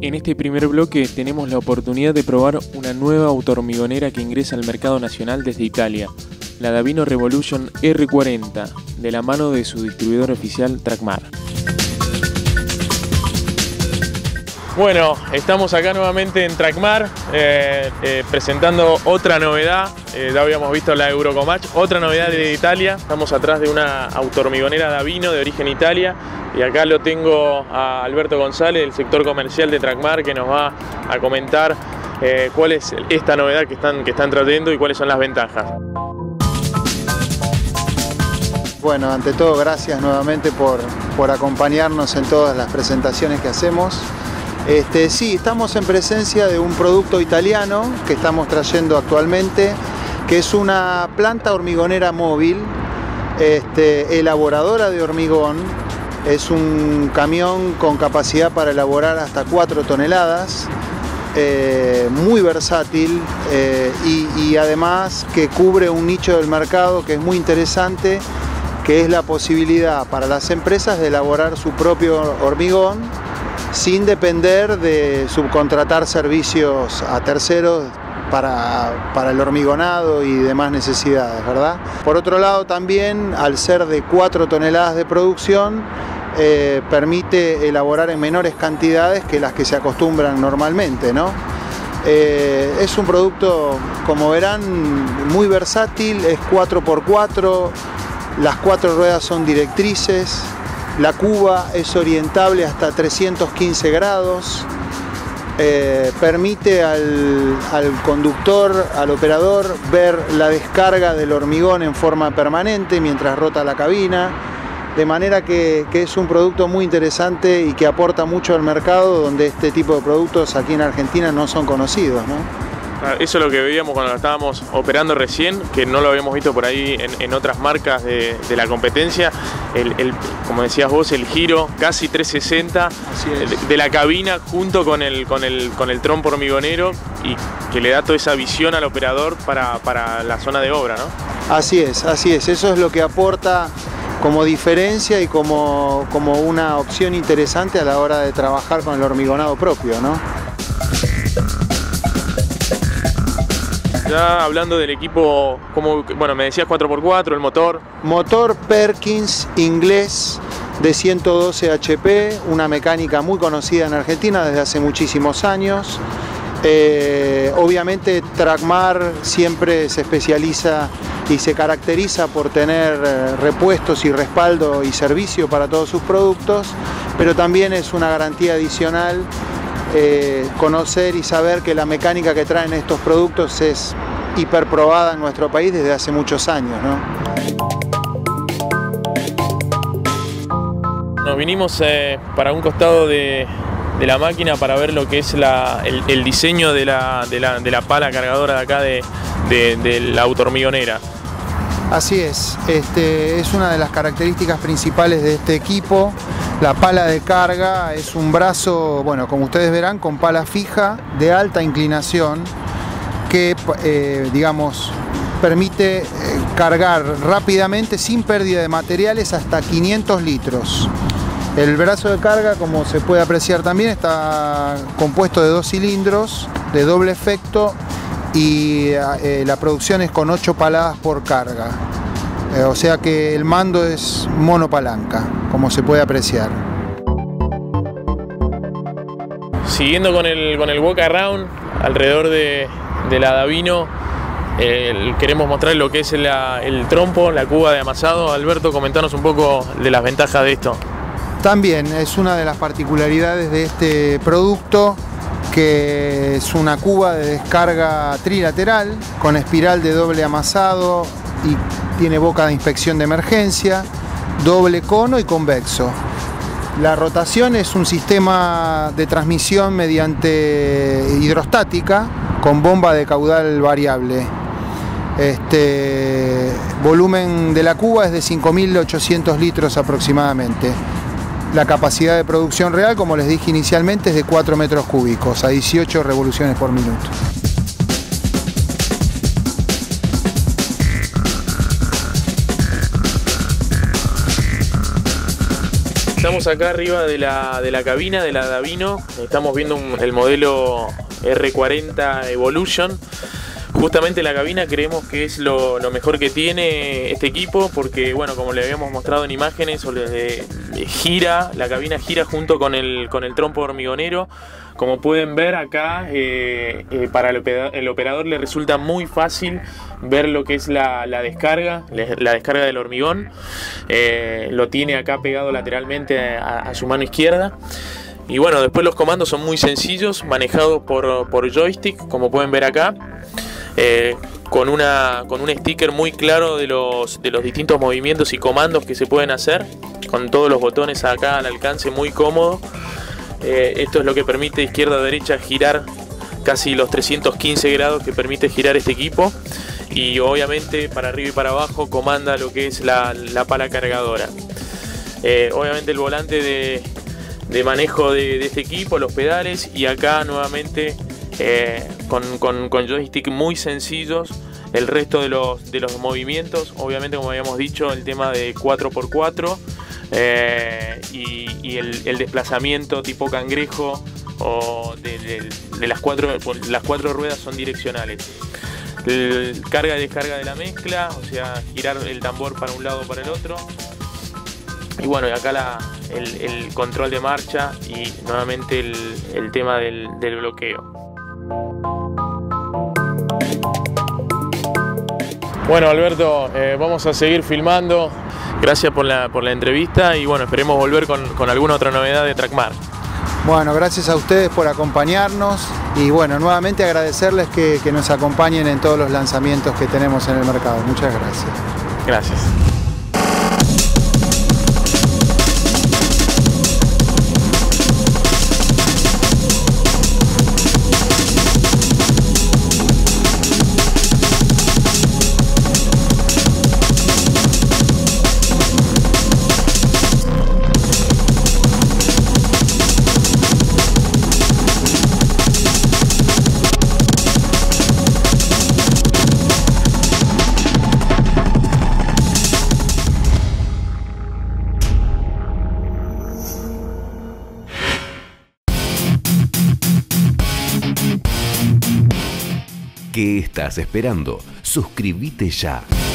En este primer bloque tenemos la oportunidad de probar una nueva autohormigonera que ingresa al mercado nacional desde Italia, la Davino Revolution R40, de la mano de su distribuidor oficial Tracmar. Bueno, estamos acá nuevamente en Tracmar presentando otra novedad. Ya habíamos visto la Eurocomach, otra novedad de Italia. Estamos atrás de una autohormigonera Davino de origen Italia y acá lo tengo a Alberto González, del sector comercial de Tracmar, que nos va a comentar cuál es esta novedad que están trayendo y cuáles son las ventajas. Bueno, ante todo, gracias nuevamente por acompañarnos en todas las presentaciones que hacemos. Sí, estamos en presencia de un producto italiano que estamos trayendo actualmente, que es una planta hormigonera móvil, elaboradora de hormigón. Es un camión con capacidad para elaborar hasta 4 toneladas, muy versátil y además que cubre un nicho del mercado que es muy interesante, que es la posibilidad para las empresas de elaborar su propio hormigón sin depender de subcontratar servicios a terceros para el hormigonado y demás necesidades, ¿verdad? Por otro lado, también, al ser de 4 toneladas de producción, permite elaborar en menores cantidades que las que se acostumbran normalmente, ¿no? Es un producto, como verán, muy versátil, es 4x4, las 4 ruedas son directrices. La cuba es orientable hasta 315 grados, permite al conductor, al operador, ver la descarga del hormigón en forma permanente mientras rota la cabina, de manera que es un producto muy interesante y que aporta mucho al mercado, donde este tipo de productos aquí en Argentina no son conocidos, ¿no? Eso es lo que veíamos cuando lo estábamos operando recién, que no lo habíamos visto por ahí en otras marcas de la competencia. Como decías vos, el giro casi 360 de la cabina junto con el trompo hormigonero, y que le da toda esa visión al operador para la zona de obra, ¿no? Así es. Eso es lo que aporta como diferencia y como una opción interesante a la hora de trabajar con el hormigonado propio, ¿no? Ya hablando del equipo, bueno, me decías 4x4, el motor. Motor Perkins inglés de 112 HP, una mecánica muy conocida en Argentina desde hace muchísimos años. Obviamente Tracmar siempre se especializa y se caracteriza por tener repuestos y respaldo y servicio para todos sus productos, pero también es una garantía adicional conocer y saber que la mecánica que traen estos productos es hiperprobada en nuestro país desde hace muchos años, ¿no? Nos vinimos para un costado de la máquina para ver lo que es el diseño de la pala cargadora de acá de la autohormigonera. Así es, es una de las características principales de este equipo. La pala de carga es un brazo, bueno, como ustedes verán, con pala fija de alta inclinación que, digamos, permite cargar rápidamente, sin pérdida de materiales, hasta 500 litros. El brazo de carga, como se puede apreciar también, está compuesto de 2 cilindros de doble efecto y la producción es con 8 paladas por carga. O sea que el mando es monopalanca, como se puede apreciar. Siguiendo con el walk around alrededor de la Davino, queremos mostrar lo que es el trompo, la cuba de amasado. Alberto, comentanos un poco de las ventajas de esto. También es una de las particularidades de este producto, que es una cuba de descarga trilateral con espiral de doble amasado y tiene boca de inspección de emergencia, doble cono y convexo. La rotación es un sistema de transmisión mediante hidrostática con bomba de caudal variable. Volumen de la cuba es de 5.800 litros aproximadamente. La capacidad de producción real, como les dije inicialmente, es de 4 metros cúbicos a 18 revoluciones por minuto. Estamos acá arriba de la cabina de la Davino. Estamos viendo el modelo R40 Evolution. Justamente la cabina creemos que es lo mejor que tiene este equipo, porque bueno, como le habíamos mostrado en imágenes, la cabina gira junto con el trompo hormigonero. Como pueden ver acá, para el operador le resulta muy fácil ver lo que es la descarga del hormigón. Lo tiene acá pegado lateralmente a su mano izquierda. Y bueno, después los comandos son muy sencillos, manejados por joystick, como pueden ver acá. Con un sticker muy claro de los distintos movimientos y comandos que se pueden hacer, con todos los botones acá al alcance, muy cómodo. Esto es lo que permite izquierda a derecha girar casi los 315 grados que permite girar este equipo, y obviamente para arriba y para abajo comanda lo que es la pala cargadora. Obviamente el volante de manejo de este equipo, los pedales, y acá nuevamente con joystick muy sencillos el resto de los movimientos. Obviamente, como habíamos dicho, el tema de 4x4 y el desplazamiento tipo cangrejo, o de las cuatro ruedas son direccionales. Carga y descarga de la mezcla, o sea, girar el tambor para un lado o para el otro. Y bueno, y acá el control de marcha y nuevamente el tema del bloqueo. Bueno, Alberto, vamos a seguir filmando. Gracias por la entrevista, y bueno, esperemos volver con alguna otra novedad de Trackmar. Bueno, gracias a ustedes por acompañarnos, y bueno, nuevamente agradecerles que nos acompañen en todos los lanzamientos que tenemos en el mercado. Muchas gracias. Gracias. ¿Qué estás esperando? Suscríbete ya.